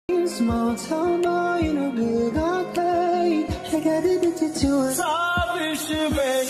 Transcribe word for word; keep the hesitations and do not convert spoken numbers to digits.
Small town boy in a big arcade. I got addicted to it.